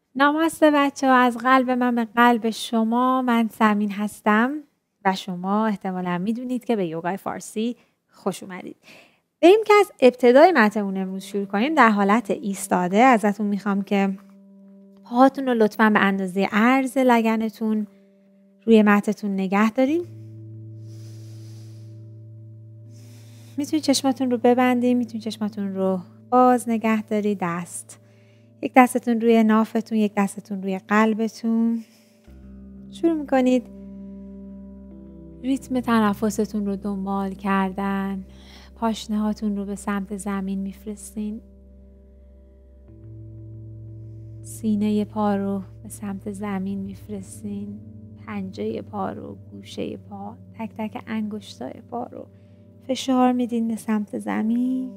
نمسته بچه‌ها، از قلب من به قلب شما. من سمین هستم و شما احتمالا میدونید که به یوگای فارسی خوش اومدید. بریم که از ابتدای متنمون امروز شروع کنیم. در حالت ایستاده ازتون میخوام که پاهاتون رو لطفاً به اندازه عرض لگنتون روی متتون نگه دارین. میتونید چشماتون رو ببندید، میتونید چشماتون رو باز نگه دارید. یک دستتون روی نافتون، یک دستتون روی قلبتون. شروع میکنید ریتم تنفستون رو دنبال کردن. پاشنه هاتون رو به سمت زمین میفرستین. سینه پا رو به سمت زمین میفرستین. پنجه پا رو، گوشه پا، تک تک انگشتای پا رو فشار میدین به سمت زمین.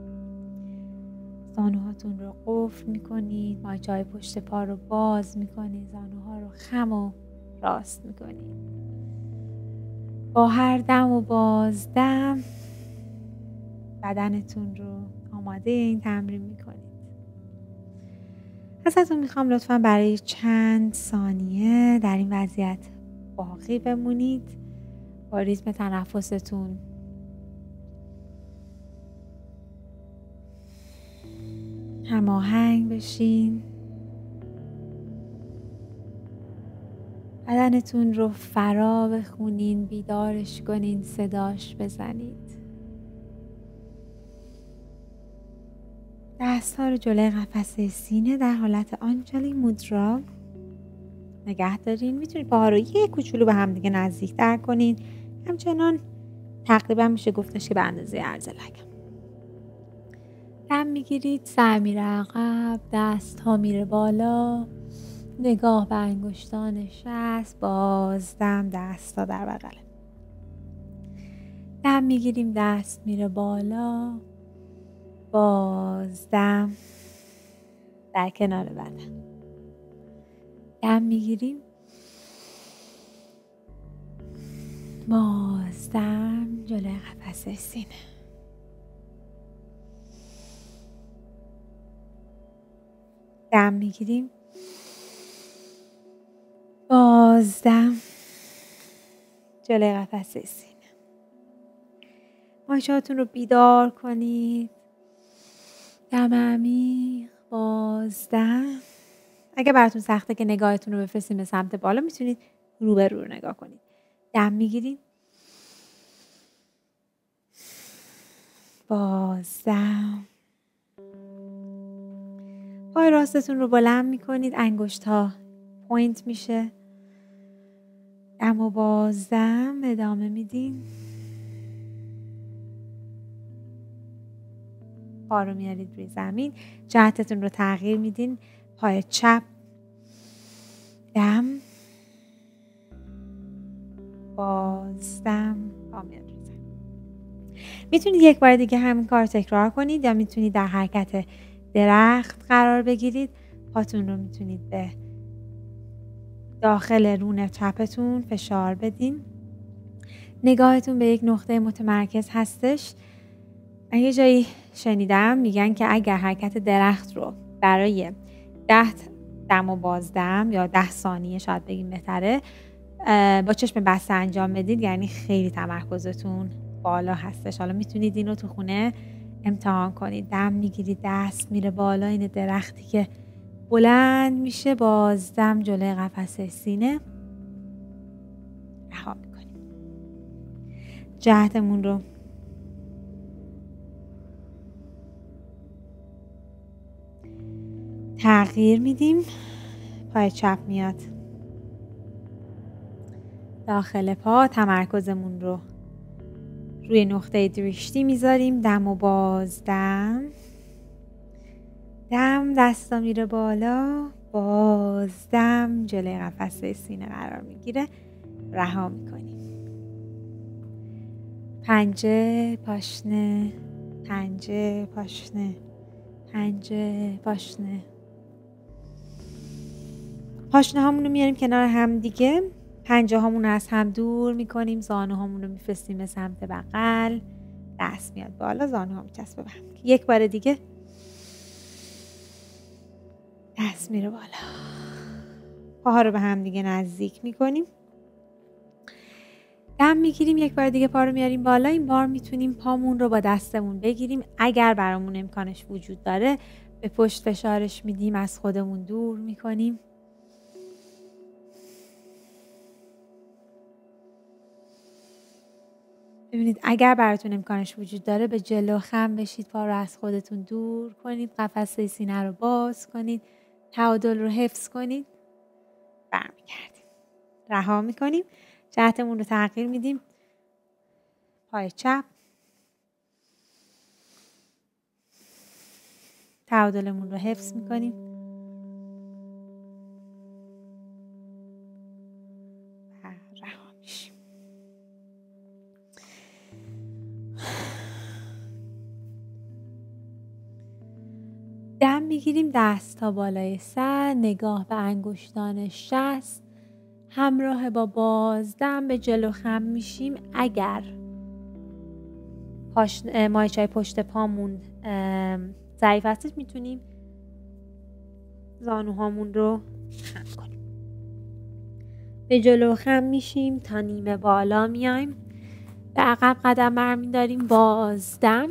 زانوهاتون رو قفل میکنید. ماچای پشت پا رو باز میکنید. زانوها رو خم و راست میکنید. با هر دم و بازدم بدنتون رو آماده این تمرین میکنید. ازتون میخوام لطفاً برای چند ثانیه در این وضعیت باقی بمونید. با ریتم تنفستون هماهنگ بشین. بدنتون رو فرا بخونین، بیدارش کنین، صداش بزنید. دست ها رو جلوی قفسه سینه در حالت آنجلی مودرا نگه دارین. میتونید پاها رو یک کوچولو به هم دیگه نزدیک تر کنین. همچنان تقریبا میشه گفتش که به اندازه عرض لگن. دم میگیرید، سر میره عقب، دست ها میره بالا، نگاه به انگشتان شست، بازدم، دست ها در بغل. دم میگیریم، دست میره بالا، بازدم در کنار بدن. دم میگیریم، بازدم جلوی قفسه سینه. دم میگیریم، بازدم جلوی قفسه سینه. ماچهاتون رو بیدار کنید. دم عمیق، بازدم. اگه براتون سخته که نگاهتون رو بفرستین به سمت بالا، میتونید رو به رو نگاه کنید. دم میگیرید، بازدم. پای راستتون رو بلند میکنید، انگشت ها پوینت میشه. دم و بازدم ادامه میدین. پا رو میارید روی زمین، جهتتون رو تغییر میدین. پای چپ، دم، بازدم، پا میاد روی زمین. میتونید یک بار دیگه همین کار تکرار کنید یا میتونید در حرکت درخت قرار بگیرید. پاتون رو میتونید به داخل رون چپتون فشار بدین. نگاهتون به یک نقطه متمرکز هستش. من یه جایی شنیدم میگن که اگر حرکت درخت رو برای 10 دم و بازدم یا 10 ثانیه شاید بگیم بهتره با چشم بسته انجام بدید، یعنی خیلی تمرکزتون بالا هستش. حالا میتونید این رو تو خونه امتحان کنید. دم میگیرید، دست میره بالا، این درختی که بلند میشه. بازدم جلوی قفسه سینه رها میکنیم. جهتمون رو تغییر میدیم. پای چپ میاد داخل پا. تمرکزمون رو روی نقطه درشتی میذاریم. دم و بازدم. دم، دستا میره بالا، بازدم جلوی قفسه سینه قرار میگیره، رها میکنیم. پنجه، پاشنه، پنجه، پاشنه، پنجه، پاشنه. پاشنه هامون رو میاریم کنار هم دیگه. پنجه هامون رو از هم دور میکنیم. زانو هامون رو میفرستیم به سمت بغل. دست میاد بالا، زانو ها میچسبه به هم. یک بار دیگه. دست میره بالا. پاها رو به هم دیگه نزدیک میکنیم. دم میگیریم، یک بار دیگه پا رو میاریم بالا. این بار میتونیم پامون رو با دستمون بگیریم. اگر برامون امکانش وجود داره به پشت فشارش میدیم، از خودمون دور میکنیم. ببینید اگر براتون امکانش وجود داره به جلو خم بشید، پا رو از خودتون دور کنید، قفسه سینه رو باز کنید، تعادل رو حفظ کنید. برمیگردیم، رها میکنیم، جهتمون رو تغییر میدیم. پای چپ، تعادلمون رو حفظ میکنیم. و رها میشیم. دم میگیریم، دست تا بالای سر، نگاه به انگشتان شست، همراه با بازدم به جلو خم میشیم. اگر مایچای پشت پامون ضعیف هستش میتونیم زانوهامون رو خم کنیم. به جلو خم میشیم تا نیمه بالا میایم، به عقب قدم برمیداریم، بازدم،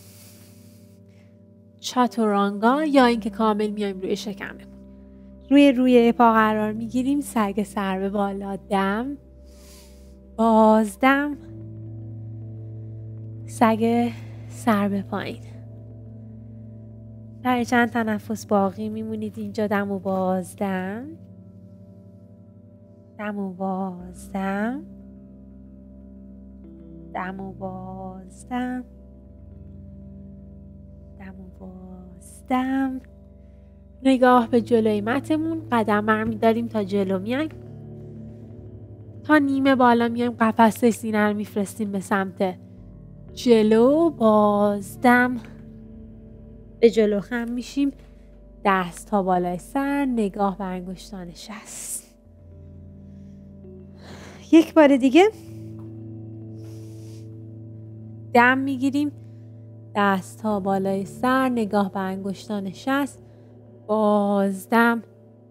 چاتورانگا یا اینکه کامل میایم روی شکممون. روی پا قرار میگیریم، سگ سر به بالا، دم، بازدم، سگ سر به پایین. برای چند تنفس باقی میمونید اینجا. دم و بازدم، دم و بازدم، دم و بازدم، دم و بازدم. نگاه به جلوی متمون، قدم برمیداریم تا جلو میایم، تا نیمه بالا میایم، قفسه سینه رو میفرستیم به سمت جلو، بازدم، به جلو خم میشیم، دست تا بالای سر، نگاه به انگشتان شست. یک بار دیگه دم میگیریم، دست تا بالای سر، نگاه به انگشتان شست، بازدم،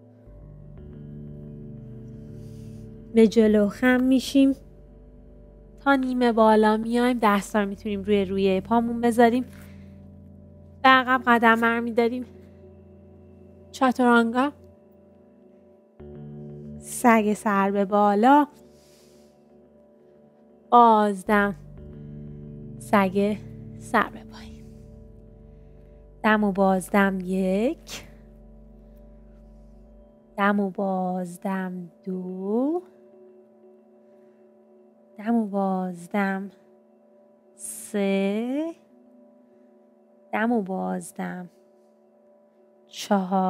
به جلو خم میشیم تا نیمه بالا میایم. دستا رو میتونیم روی پامون بذاریم، به عقب قدم برمیداریم، چاتورانگا، سگ سر به بالا، بازدم، سگ سر به پایین. دم و بازدم 1، دم و بازدم 2، دم و بازدم 3، دم و بازدم 4،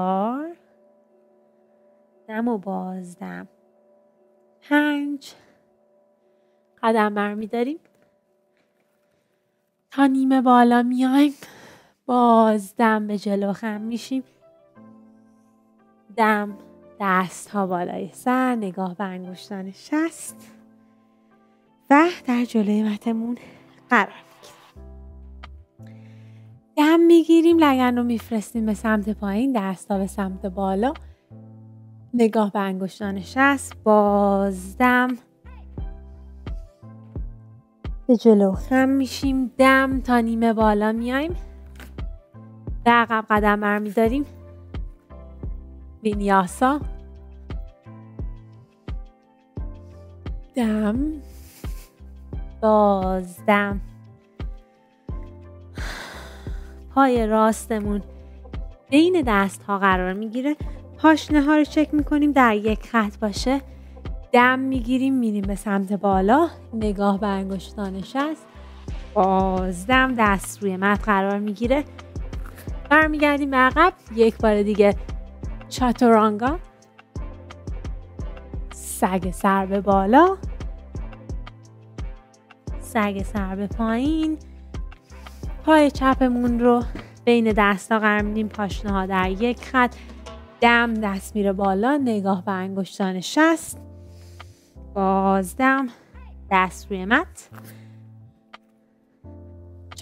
دم و بازدم 5. قدم برمیداریم تا نیمه بالا میایم، بازدم، به جلو خم میشیم، دم، دست ها بالای سر، نگاه به انگشتان شست و در جلوی متمون قرار میگیریم. دم میگیریم، لگن رو میفرستیم به سمت پایین، دست ها به سمت بالا، نگاه به انگشتان شست، بازدم، به جلو خم میشیم، دم تا نیمه بالا میایم، به عقب قدم برمیداریم، وینیاسا، دم، بازدم، پای راستمون بین دست ها قرار میگیره، پاشنه ها رو چک میکنیم در یک خط باشه، دم میگیریم، میریم به سمت بالا، نگاه به انگشتان شست، بازدم، دست روی مت قرار میگیره، برمیگردیم به عقب، یک بار دیگه چاتورانگا، سگ سر به بالا، سگ سر به پایین. پای چپمون رو بین دستا قرار میدیم، پاشنه ها در یک خط، دم، دست میره بالا، نگاه به انگشتان شست، بازدم، دست روی مت،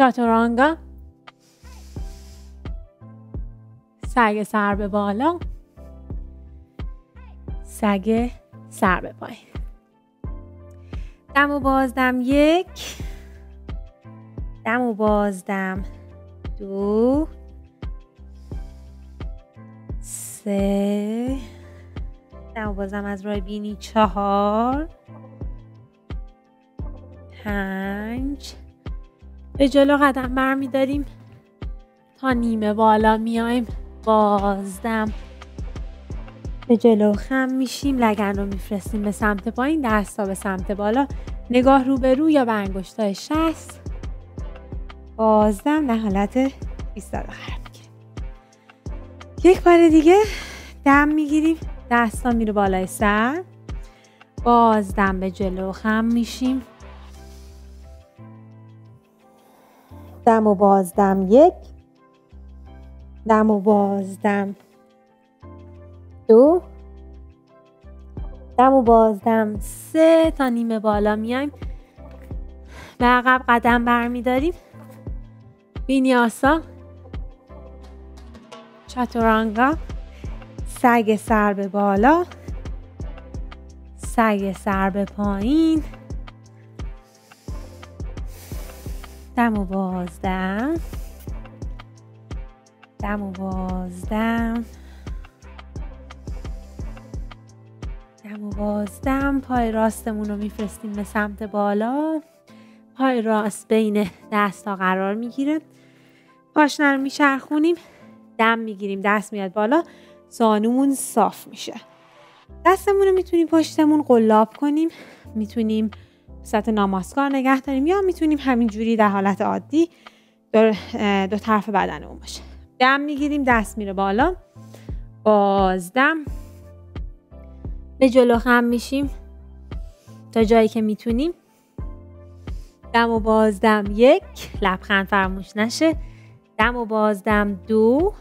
چاتورانگا، سگ سر به بالا، سگ سر به پایین. دم و بازدم 1، دم و بازدم 2، 3، دم و بازدم از راه بینی 4، 5. به جلو قدم برمیداریم تا نیمه بالا میایم. بازدم به جلو خم میشیم، لگن رو میفرستیم به سمت پایین، دستا به سمت بالا، نگاه رو به رو یا به انگشتای 60. بازدم در حالت ایستاده قرار میگیریم. یک بار دیگه دم میگیریم، دستا میره بالای سر. بازدم به جلو خم میشیم. دم و بازدم 1، دم و بازدم 2، دم و بازدم 3 تا نیمه بالا میایم. به عقب قدم برمیداریم. وینیاسا، چاتورانگا، سگ سر به بالا، سگ سر به پایین. دم و بازدم، دم و بازدم، دم و بازدم. پای راستمون رو میفرستیم به سمت بالا. پای راست بین دستا قرار میگیره. پاشنه رو میچرخونیم، دم میگیریم، دست میاد بالا، زانومون صاف میشه. دستمون رو میتونیم پشتمون قلاب کنیم، میتونیم سطح ناماسکار نگه داریم، یا میتونیم همینجوری در حالت عادی دو طرف بدنمون باشه. دم میگیریم، دست میره بالا. بازدم به جلو خم میشیم تا جایی که میتونیم. دم و بازدم 1، لبخند فراموش نشه. دم و بازدم 2،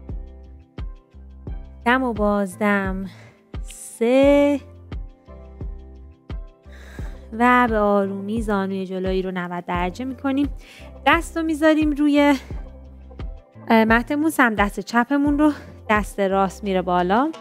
دم و بازدم 3 و به آرومی زانوی جلویی رو 90 درجه میکنیم. دست رو میذاریم روی متمون، سمت دست چپمون رو، دست راست میره بالا،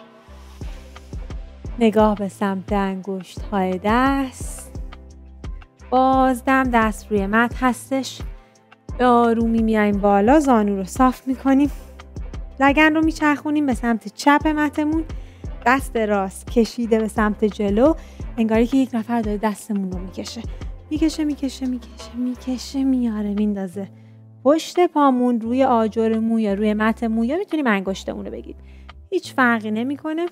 نگاه به سمت انگشت های دست. بازدم دست روی مت هستش. به آرومی میایم بالا، زانو رو صاف میکنیم، لگن رو میچرخونیم به سمت چپ متمون، دست راست کشیده به سمت جلو، انگاری که یک نفر داره دستمون رو میکشه میکشه میکشه میکشه میکشه میاره میندازه پشت پامون روی آجرمون یا روی متمون، یا میتونیم انگشتمون رو بگیریم، هیچ فرقی نمیکنه.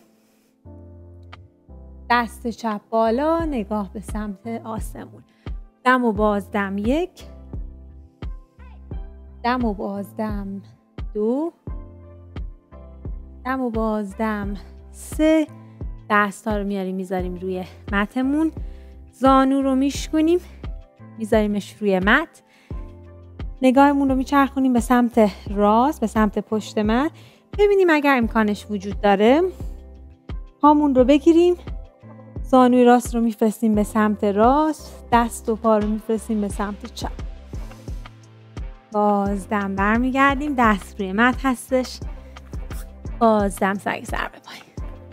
دست چپ بالا، نگاه به سمت آسمون. دم و بازدم 1، دم و بازدم 2، دم و بازدم 3. دست ها رو میاریم میذاریم روی متمون، زانو رو میشکنیم میذاریمش روی مت، نگاهمون رو میچرخونیم به سمت راست، به سمت پشت مت. ببینیم اگر امکانش وجود داره پامون رو بگیریم، زانوی راست رو میفرستیم به سمت راست، دست و پا رو میفرستیم به سمت چپ. بازدم برمیگردیم، دست روی مت هستش. بازدم سگ سر به پایین.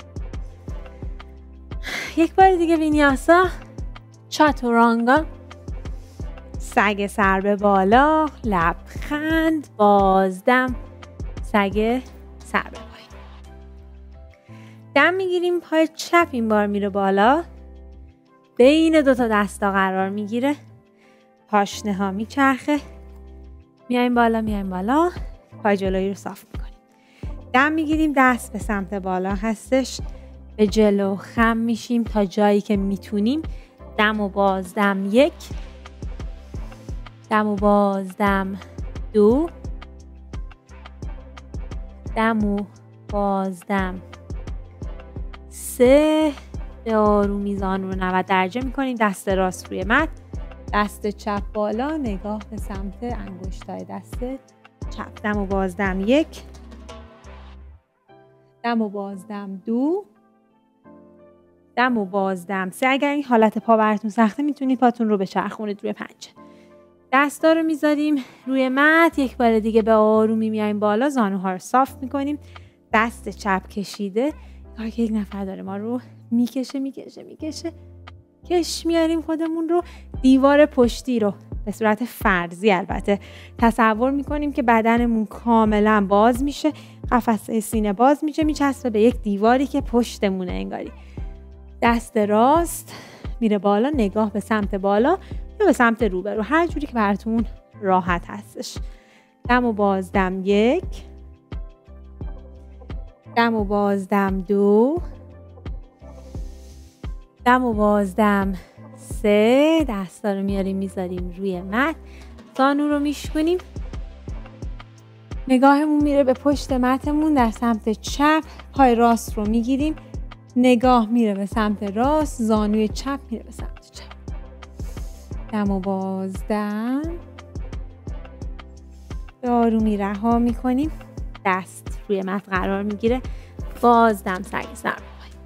یک بار دیگه وینیاسا، چاتورانگا، سگ سر به بالا، لبخند، بازدم سگ سر به پایین. دم میگیریم، پای چپ این بار میره بالا، بین دوتا دستا قرار میگیره، پاشنه ها میچرخه، میایم بالا میایم بالا، پای جلویی رو صاف میکنیم. دم میگیریم، دست به سمت بالا هستش، به جلو خم میشیم تا جایی که میتونیم. دم و بازدم 1، دم و بازدم 2، دم و بازدم 3. به آرومی زانو رو 90 درجه میکنیم، دست راست روی مت، دست چپ بالا، نگاه به سمت انگشتای دست چپ. دم و بازدم 1، دم و بازدم 2، دم و بازدم 3. اگر این حالت پا براتون سخته میتونید پاتون رو بچرخونید روی پنجه. دستا رو میذاریم روی مت، یک بار دیگه به آرومی میایم بالا، زانوها رو صاف میکنیم، دست چپ کشیده، تا که یک نفر داره ما رو میکشه. کش میاریم خودمون رو. دیوار پشتی رو به صورت فرضی البته تصور میکنیم که بدنمون کاملا باز میشه، قفسه سینه باز میشه، میچسبه به یک دیواری که پشتمونه انگاری. دست راست میره بالا، نگاه به سمت بالا یا به سمت روبرو، هر جوری که براتون راحت هستش. دم و بازدم 1، دم و بازدم 2، دم و بازدم 3. دستا رو میاریم میذاریم روی مت، زانو رو میشکنیم، نگاهمون میره به پشت متمون در سمت چپ، پای راست رو میگیریم، نگاه میره به سمت راست، زانوی چپ میره به سمت چپ. دم و بازدم، به آرومی رها میکنیم، دست روی مت قرار میگیره، بازدم سگ سر.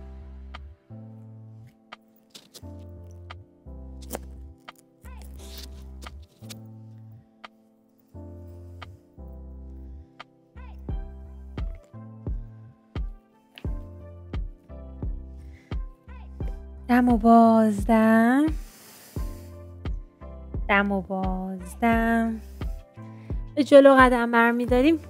دم و بازدم، دم و بازدم، به جلو قدم برمیداریم،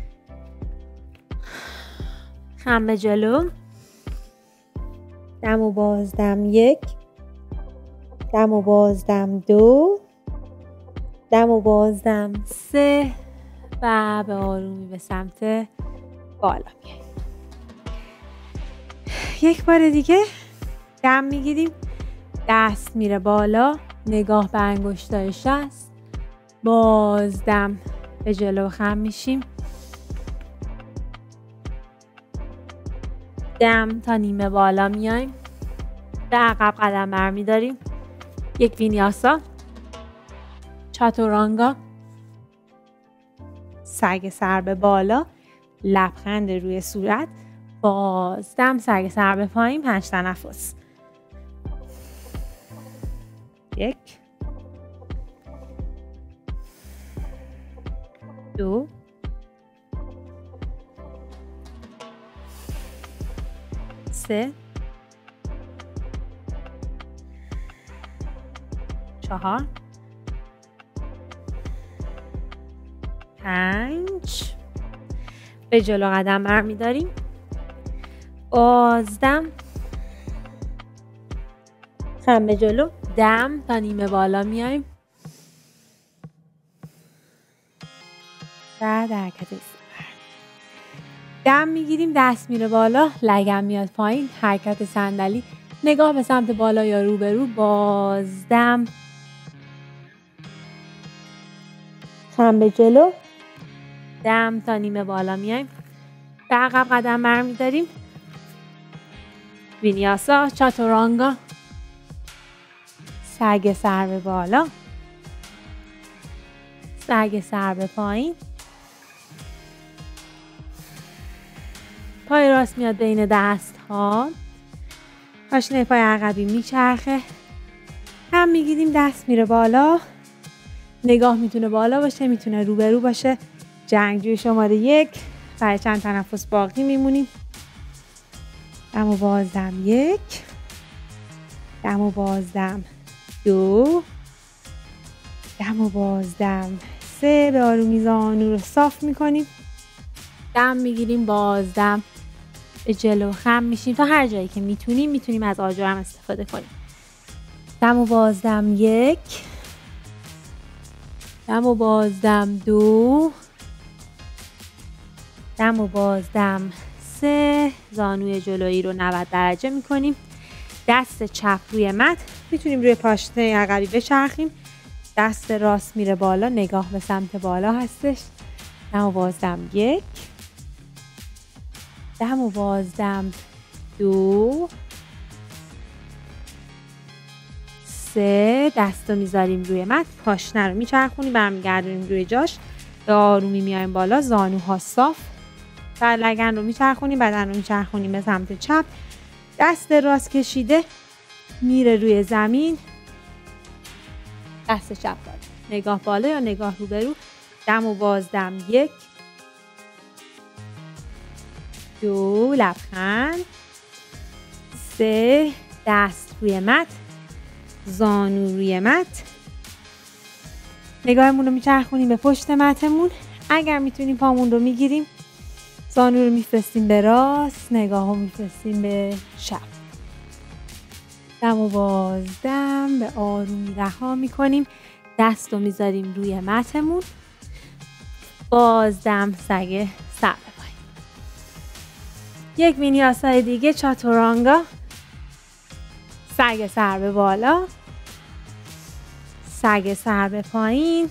خم به جلو. دم و بازدم 1، دم و بازدم 2، دم و بازدم 3 و به آرومی به سمت بالا میاییم. یک بار دیگه دم میگیریم، دست میره بالا، نگاه به انگشتای شست، بازدم به جلو خم میشیم، دم تا نیمه بالا میایم، به عقب قدم برمیداریم، یک وینیاسا، چاتورانگا، سگ سر به بالا، لبخند روی صورت، بازدم سگ سر به پایین، 5 تنفس. 1، 2، 3، 4، 5. به جلو قدم برمیداریم، بازدم، خم به جلو، دم تا نیمه بالا میایم و در حرکت استمر. دم میگیریم، دست میره بالا، لگم میاد پایین، حرکت صندلی، نگاه به سمت بالا یا روبرو، بازدم، خم به جلو، دم تا نیمه بالا میایم، به عقب قدم برمیداریم، وینیاسا، چاتورانگا، سگ سر به بالا، سگ سر به پایین، پای راست میاد بین دست ها، پاشنه پای عقبی میچرخه، هم میگیریم، دست میره بالا، نگاه میتونه بالا باشه، میتونه روبرو باشه. جنگجوی شماره 1، برای چند تنفس باقی میمونیم. دم و بازدم 1، دم و بازدم 2، دم و بازدم 3. به آرومی زانو رو صاف میکنیم، دم میگیریم، بازدم به جلو خم میشیم تا هر جایی که میتونیم از آجر هم استفاده کنیم. دم و بازدم 1، دم و بازدم 2، دم و بازدم 3. زانوی جلویی رو 90 درجه میکنیم، دست چپ روی مت، میتونیم روی پاشنه عقبی بچرخیم، دست راست میره بالا، نگاه به سمت بالا هستش. دم و بازدم 1، دم و بازدم 2، 3. دست رو میذاریم روی مت، پاشنه رو میچرخونیم، برمیگردونیم روی جاش، به آرومی میایم بالا، زانوها صاف، سر لگن رو میچرخونیم، بدن رو میچرخونیم به سمت چپ، دست راست کشیده میره روی زمین، دست چپ بالا، نگاه بالا یا نگاه روبرو. دم و بازدم 1، 2، لبخند، 3 دست روی مت، زانو روی مت. نگاهمون رو میچرخونیم به پشت متمون. اگر میتونیم پامون رو میگیریم، زانو رو میفرستیم به راست، نگاه رو میفرستیم به چپ. دم و بازدم به آرومی رها میکنیم. دست رو میذاریم روی متمون. بازدم سگ سر به پایین. یک وینیاسای دیگه، چاتورانگا. سگ سر به بالا، سگ سر به پایین.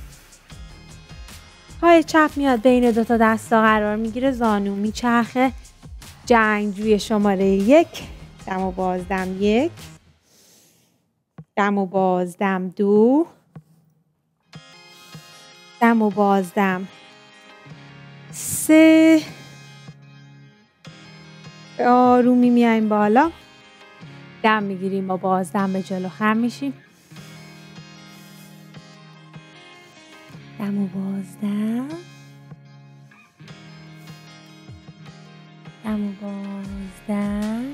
پای چپ میاد بین دوتا دستا قرار میگیره، زانو میچرخه. جنگجوی شماره 1. دم و بازدم 1. دم و بازدم 2. دم و بازدم 3. به آرومی میایم بالا. دم میگیریم، با بازدم به جلو خم میشیم. دم و بازدم. دم و بازدم.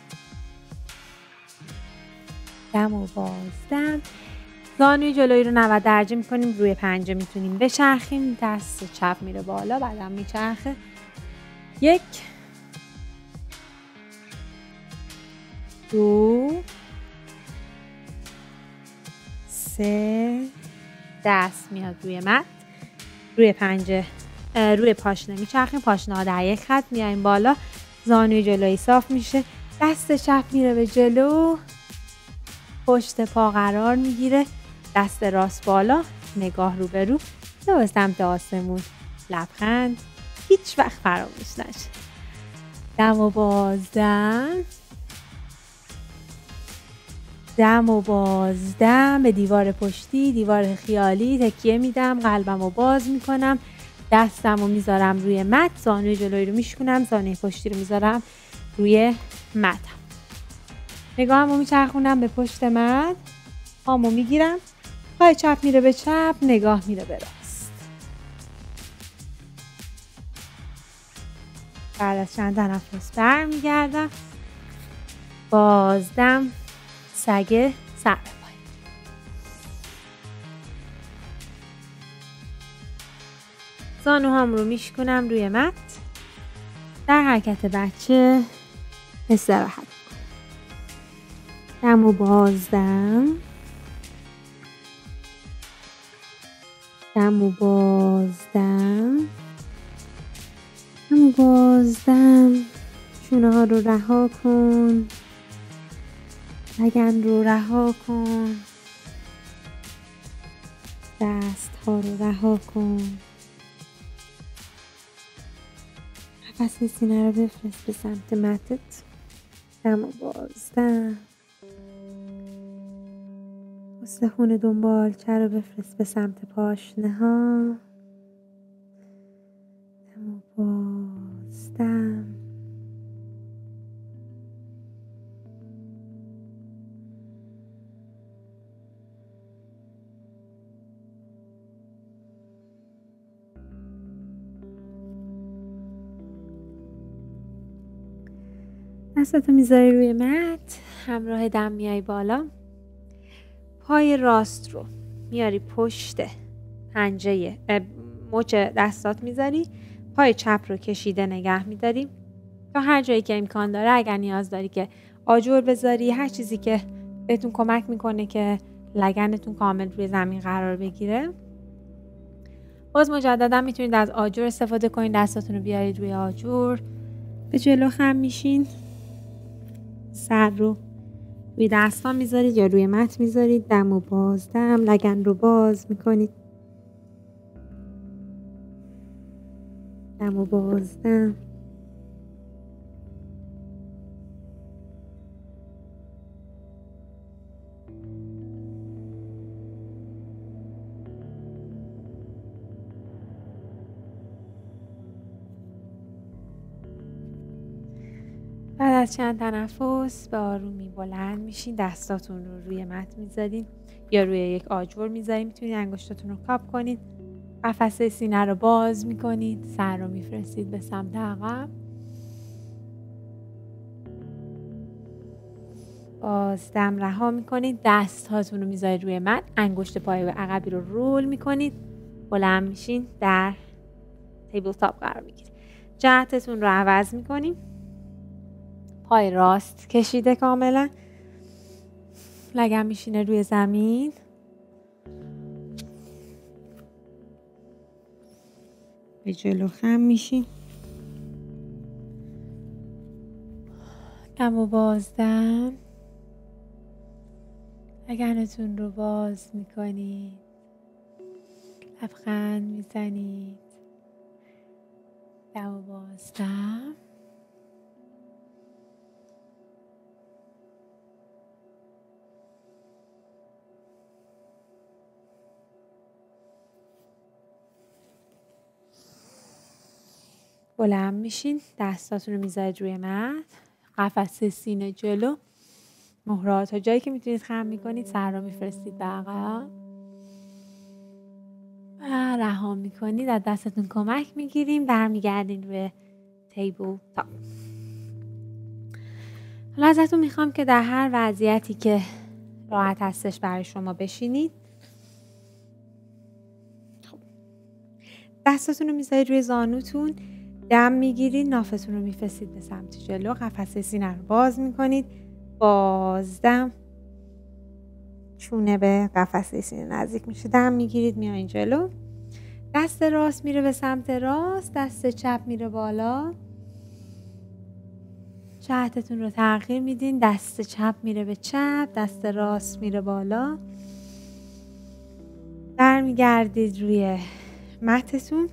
دم و بازدم. زانوی جلویی رو 90 درجه میکنیم، روی پنجه میتونیم بچرخیم. دست چپ میره بالا، بعدم میچرخه. 1 2 3. دست میاد روی مت، روی پنجه، روی پاشنه میچرخیم. پاشنه ها در یک خط میایم بالا. زانوی جلویی صاف میشه، دست چپ میره به جلو، پشت پا قرار میگیره. دست راست بالا، نگاه رو به رو، به سمت آسمون. لبخند هیچ وقت فراموش نشه. دم و بازدم. دم و بازدم به دیوار پشتی، دیوار خیالی تکیه میدم. قلبم رو باز میکنم. دستم رو میذارم روی مت، زانوی جلویی رو میشکنم، زانوی پشتی رو میذارم روی متم. نگاهم رو میچرخونم به پشت مت، پامو میگیرم. پای چپ میره به چپ، نگاه میره به راست. بعد از چند تنفس برمیگردم. بازدم سگ سر به پایین. زانوهام رو میشکنم روی مت. در حرکت بچه استراحت کنم. دم و بازدم. دم و بازدم. دم و بازدم. شونه ها رو رها کن. لگن رو رها کن. دست ها رو رها کن. قفسه سینه رو بفرست به سمت متت. دم و بازدم. استخون دنبالچه رو بفرست به سمت پاشنه ها. دم و بازدم. دستتو میذاری روی مت، همراه دم میای بالا. پای راست رو میاری پشت پنجه مچ دستات میذاری. پای چپ رو کشیده نگه میداری تا هر جایی که امکان داره. اگر نیاز داری که آجر بذاری، هر چیزی که بهتون کمک میکنه که لگنتون کامل روی زمین قرار بگیره. باز مجددا میتونید از آجر استفاده کنید. دستاتون رو بیارید روی آجر، به جلو خم میشین. سر رو روی دستان میذارید یا روی مت میذارید. دم و بازدم. لگن رو باز میکنید. دم و بازدم. بعد از چند تنفس به آرومی بلند میشین. دستاتون رو روی مت میذارین یا روی یک آجر میذارین. میتونید انگشتاتون رو کاپ کنید. قفسه سینه رو باز میکنید. سر رو میفرستید به سمت عقب. باز دم رها میکنید. دست هاتون رو میذارید روی مت. انگشت پای عقبی رو رول میکنید. بلند میشین. در تیبل تاپ قرار میگیرید. جهتتون رو عوض میکنیم. پای راست کشیده کاملا. لگن میشینه روی زمین. به جلو خم میشین. دم و بازدم. لگنتون رو باز میکنید. لبخند میزنید. دم و بازدم. بلند میشین. دستاتون رو میذارید روی مت. قفسه سینه جلو. مهرات تا جایی که میتونید خم میکنید سر رو میفرستید به عقب و رها میکنید. از دستتون کمک میگیریم. برمیگردین روی تیبل تاپ. حالا ازتون میخوام که در هر وضعیتی که راحت هستش برای شما بشینید. دستاتون رو میذارید روی زانوتون. دم میگیرید. نافتون رو میفرستید به سمت جلو. قفسه سینه رو باز میکنید. بازدم. چونه به قفسه سینه نزدیک میشه. دم میگیرید. میایین جلو. دست راست میره به سمت راست. دست چپ میره بالا. جهتتون رو تغییر میدین. دست چپ میره به چپ. دست راست میره بالا. برمیگردید روی متتون.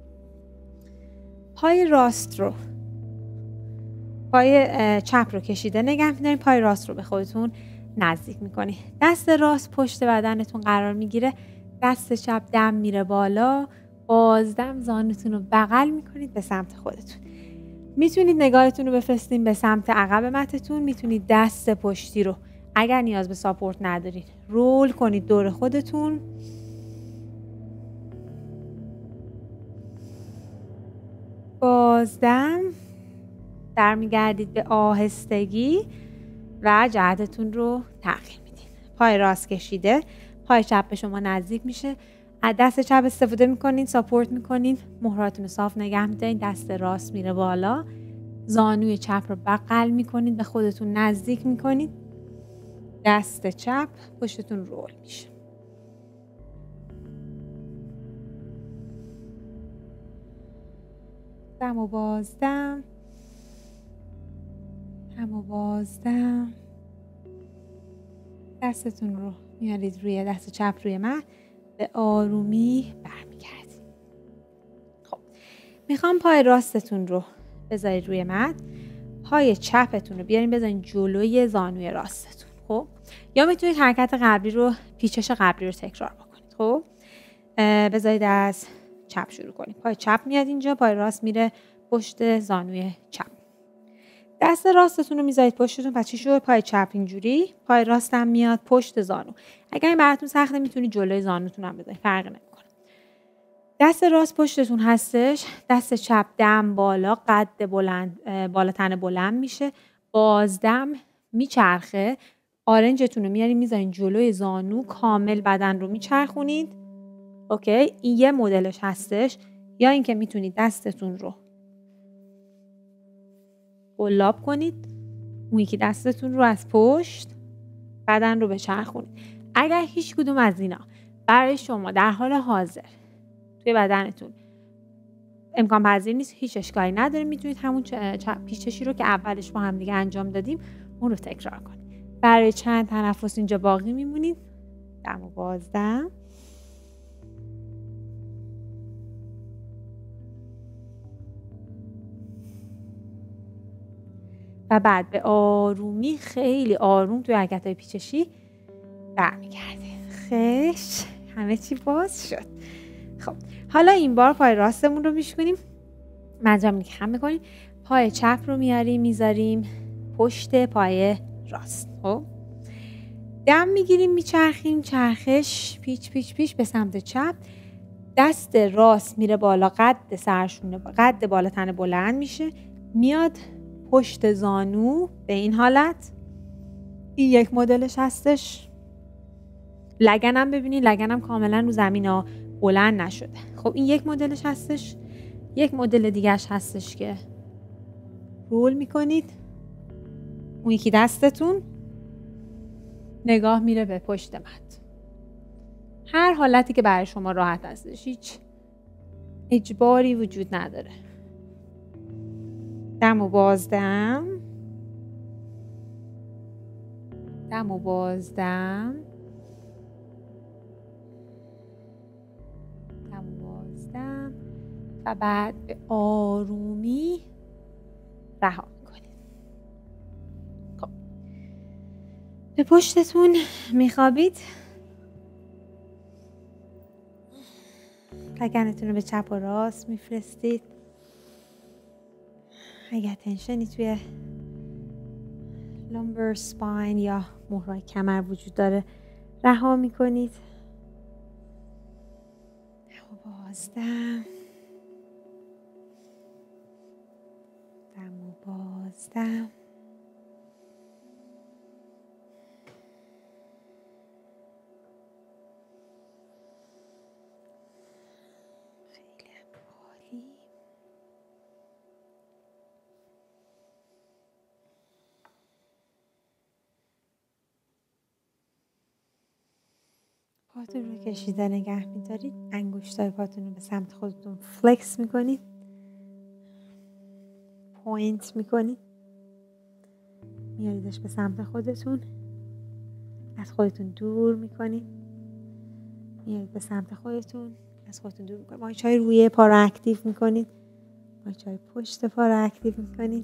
پای راست رو پای چپ رو کشیده نگه می‌دارین. پای راست رو به خودتون نزدیک می‌کنی. دست راست پشت بدنتون قرار میگیره. دست چپ دم میره بالا. بازدم زانوتون رو بغل می‌کنید به سمت خودتون. میتونید نگاهتون رو بفرستین به سمت عقب متتون. میتونید دست پشتی رو اگر نیاز به ساپورت ندارید رول کنید دور خودتون. بازدم. برمیگردید به آهستگی و جهتتون رو تغییر میدین. پای راست کشیده. پای چپ به شما نزدیک میشه. از دست چپ استفاده میکنین. ساپورت میکنین. مهراتون رو صاف نگه میدارین. دست راست میره بالا. زانوی چپ رو بغل میکنید. به خودتون نزدیک میکنید. دست چپ پشتتون رول میشه. دم و بازدم. دم و بازدم. دستتون رو میارید روی دست چپ روی مت. به آرومی برمیگردید. خب میخوام پای راستتون رو بذارید روی مت. پای چپتون رو بیارین بذارین جلوی زانوی راستتون. خب یا میتونید حرکت قبلی رو پیچش قبلی رو تکرار بکنید. خب بذارید از چپ شروع کنید. پای چپ میاد اینجا. پای راست میره پشت زانوی چپ. دست راستتون رو میذارید پشتتون. پس چی شد؟ پای چپ اینجوری. پای راست هم میاد پشت زانو. اگر این براتون سخته میتونید جلوی زانوتون هم بذارید. فرق نمیکنه. دست راست پشتتون هستش. دست چپ دم بالا. قد بلند بالا تن بلند میشه. بازدم میچرخه. آرنجتون رو میارین میذارین جلوی زانو. کامل بدن رو میچرخونید. اوکی، این یه مدلش هستش. یا اینکه میتونید دستتون رو قلاب کنید. اون یکی دستتون رو از پشت بدن رو بچرخونید. اگر هیچ کدوم از اینا برای شما در حال حاضر توی بدنتون امکان پذیر نیست، هیچ اشکالی نداره. میتونید همون پیچشی رو که اولش با هم دیگه انجام دادیم اون رو تکرار کنید. برای چند تنفس اینجا باقی میمونید. دم و بازدم. و بعد به آرومی خیلی آروم توی حرکت‌های پیچشی برمیگردید. خش همه چی باز شد. خب حالا این بار پای راستمون رو میشکنیم. منظورم که خم میکنیم. پای چپ رو میاریم میذاریم پشت پای راست. خب دم میگیریم میچرخیم. چرخش پیچ پیچ پیچ به سمت چپ. دست راست میره بالا. قد سرشونه قد بالا تن بلند میشه. میاد پشت زانو به این حالت. این یک مدلش هستش. لگنم ببینید، لگنم کاملا رو زمین ها بلند نشده. خب این یک مدلش هستش. یک مدل دیگهش هستش که رول میکنید، اون یکی دستتون نگاه میره به پشت متن. هر حالتی که برای شما راحت هستش، هیچ اجباری وجود نداره. دم و بازدم، دم و بازدم، دم و بازدم و بعد به آرومی رها میکنید. خب به پشتتون میخوابید، لگنتون رو به چپ و راست میفرستید. اگر تنشنی توی لامبر سپاین یا مهرای کمر وجود داره رها میکنید. دم و بازدم، دم و بازدم. خیلی عالی. پاتون رو کشیده نگه میدارید. انگشتای پاتون رو به سمت خودتون فلکس میکنید، پوینت میکنید، میاریدش به سمت خودتون، از خودتون دور میکنید، میارید به سمت خودتون، از خودتون دور میکنید. ماچای روی پا رو اکتیو میکنید، ماچای پشت پا رو اکتیو میکنید.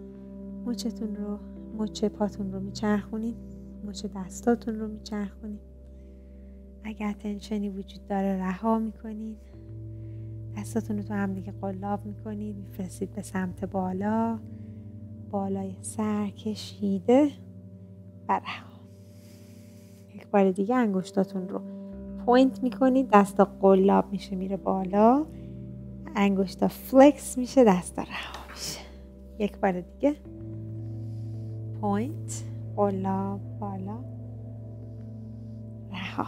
مچ پاتون رو میچرخونید، مچ دستاتون رو میچرخونید. اگر تنشنی وجود داره رها میکنید. دستاتون رو تو هم دیگه قلاب میکنید، میفرستید به سمت بالا، بالای سر کشیده و رها. یک بار دیگه انگشتاتون رو پوینت میکنید، دستا قلاب میشه میره بالا، انگشتا فلکس میشه، دستا رها میشه. یک بار دیگه پوینت، قلاب، بالا، رها.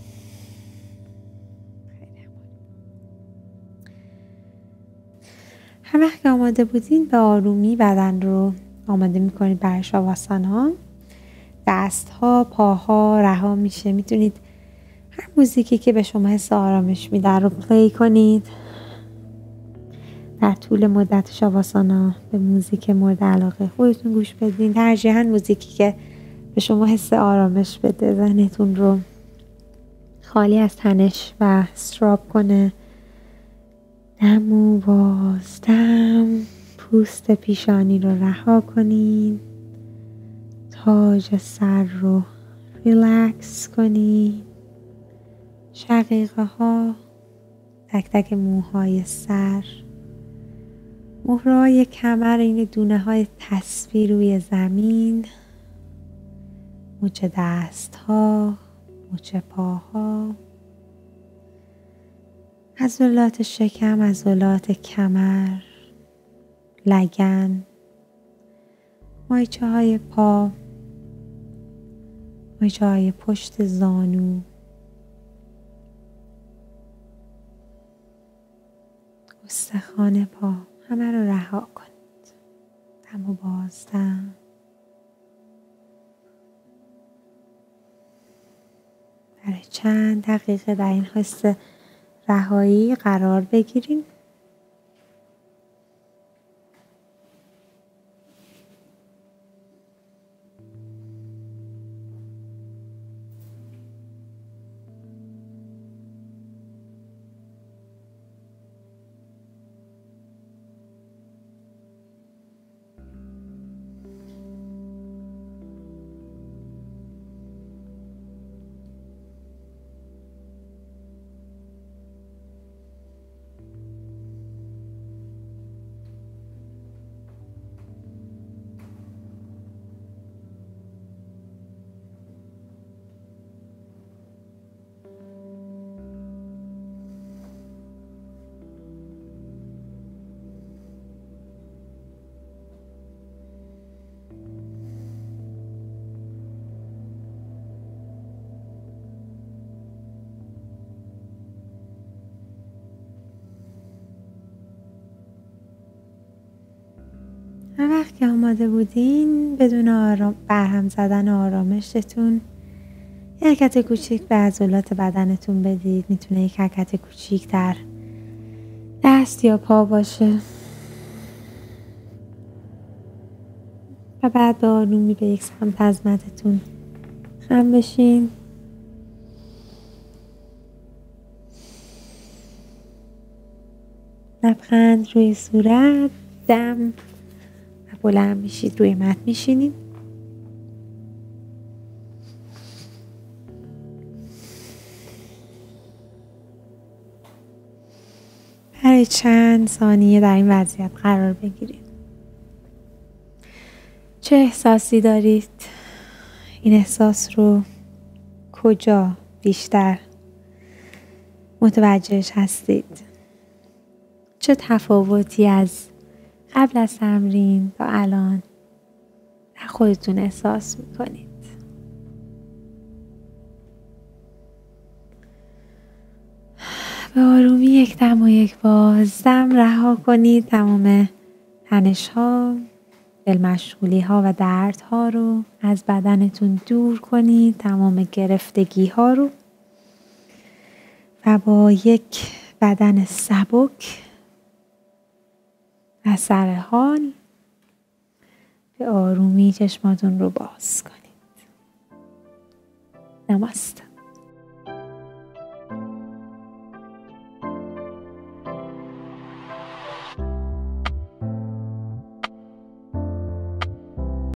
هر وقت که آماده بودین به آرومی بدن رو آماده میکنید برای شاواسانا. دست ها، پاها رها میشه. میتونید هر موزیکی که به شما حس آرامش میده رو پلی کنید. در طول مدت شاواسانا به موزیک مورد علاقه خودتون گوش بدین. ترجیحاً موزیکی که به شما حس آرامش بده، ذهنتون رو خالی از تنش و استراب کنه. دم و بازدم، پوست پیشانی رو رها کنین، تاج سر رو ریلکس کنین، شقیقه ها، تک تک موهای سر، مهرهای کمر، این دونه های تسبیح روی زمین، مچ دست ها، مچ پاها، عضلات شکم، عضلات کمر، لگن، مایچه های پا، مایچه های پشت زانو، استخوان پا، همه رو رها کنید. دم و بازدم. برای چند دقیقه در این حس رهایی قرار بگیرین. و وقتی آماده بودین بدون برهم زدن آرامشتون یه حرکت کوچیک به عضلات بدنتون بدید. میتونه یک حرکت کوچیک در دست یا پا باشه و بعد به آرومی به یک سمت از متتون خم بشین. لبخند روی صورت، دم و بلند میشید، روی مت میشینید. برای چند ثانیه در این وضعیت قرار بگیرید. چه احساسی دارید؟ این احساس رو کجا بیشتر متوجهش هستید؟ چه تفاوتی از قبل از تمرین تا الان در خودتون احساس میکنید؟ به آرومی یک دم و یک بازدم رها کنید تمام تنش ها، دل مشغولی ها و درد ها رو از بدنتون دور کنید، تمام گرفتگی ها رو، و با یک بدن سبک و سر حال به آرومی چشماتون رو باز کنید. نماسته.